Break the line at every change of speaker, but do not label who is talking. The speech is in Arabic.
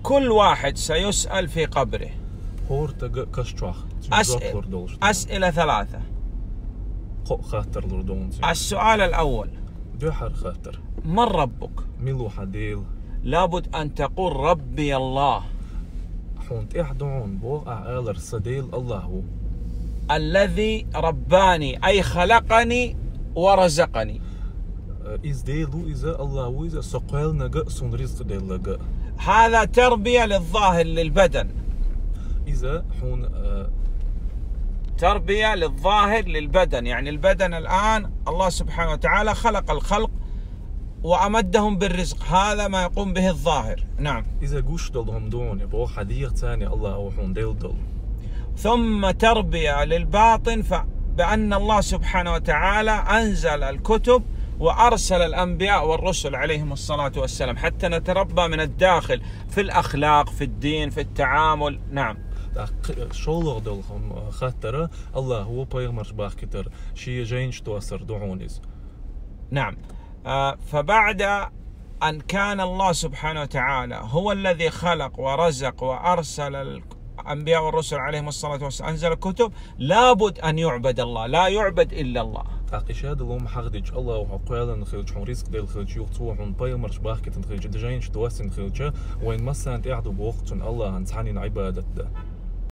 كل واحد سيسأل في قبره أسئلة ثلاثة. السؤال الأول: من ربك؟ لابد أن تقول ربي الله الذي رباني، أي خلقني ورزقني. هذا تربية للظاهر للبدن، تربية للظاهر للبدن، يعني البدن الآن الله سبحانه وتعالى خلق الخلق وأمدهم بالرزق، هذا ما يقوم به الظاهر. نعم. ثم تربية للباطن، بأن الله سبحانه وتعالى أنزل الكتب وأرسل الأنبياء والرسل عليهم الصلاة والسلام حتى نتربى من الداخل في الأخلاق، في الدين، في التعامل. نعم. نعم. فبعد أن كان الله سبحانه وتعالى هو الذي خلق ورزق وأرسل الأنبياء والرسل عليهم الصلاة والسلام، أنزل الكتب، لابد أن يعبد الله، لا يعبد إلا الله.
وين مثلا قاعدوا بوقت الله هنسحنين عبادة ده.